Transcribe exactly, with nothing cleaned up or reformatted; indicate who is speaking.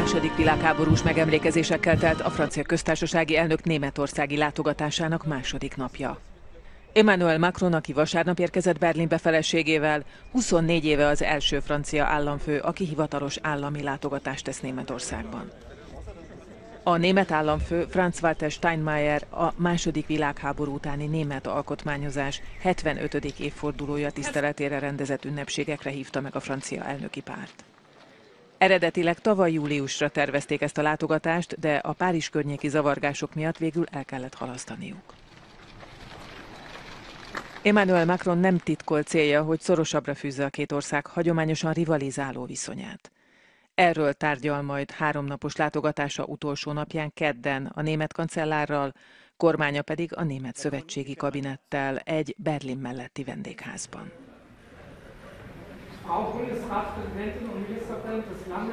Speaker 1: második világháborús megemlékezésekkel telt a francia köztársasági elnök németországi látogatásának második napja. Emmanuel Macron, aki vasárnap érkezett Berlinbe feleségével, huszonnégy éve az első francia államfő, aki hivatalos állami látogatást tesz Németországban. A német államfő Franz-Walter Steinmeier a második világháború utáni német alkotmányozás hetvenötödik évfordulója tiszteletére rendezett ünnepségekre hívta meg a francia elnöki párt. Eredetileg tavaly júliusra tervezték ezt a látogatást, de a Párizs környéki zavargások miatt végül el kellett halasztaniuk. Emmanuel Macron nem titkolt célja, hogy szorosabbra fűzze a két ország hagyományosan rivalizáló viszonyát. Erről tárgyal majd háromnapos látogatása utolsó napján kedden a német kancellárral, kormánya pedig a német szövetségi kabinettel egy Berlin melletti vendégházban.